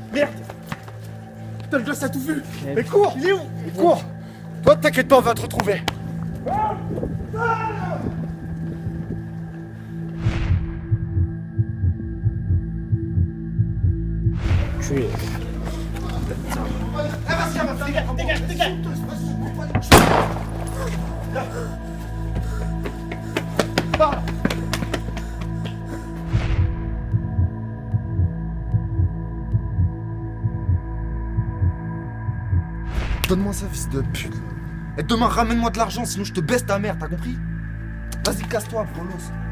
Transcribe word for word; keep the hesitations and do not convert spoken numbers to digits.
Merde. Putain, le gosse a tout vu. Mais, Mais cours. Il est où? Mais cours. Toi, t'inquiète pas, on va te retrouver. Tu es... Dégage, dégage, dégage. Donne-moi ça, fils de pute. Et demain, ramène-moi de l'argent, sinon je te baisse ta mère, t'as compris? Vas-y, casse-toi, Polos.